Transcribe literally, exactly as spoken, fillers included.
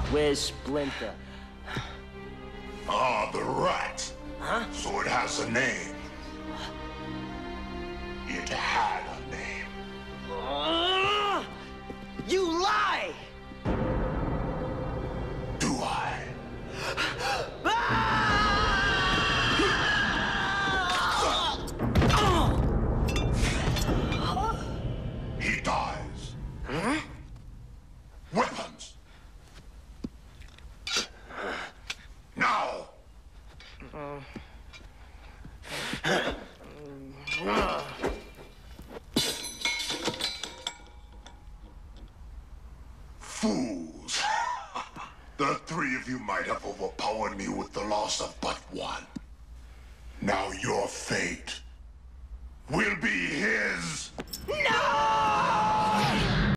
Where's Splinter? Ah, the rat. Huh? So it has a name. It had a name. Uh, you lie! Do I? He dies. Huh? Weapons. Now. Fools. The three of you might have overpowered me with the loss of but one. Now your fate will be his.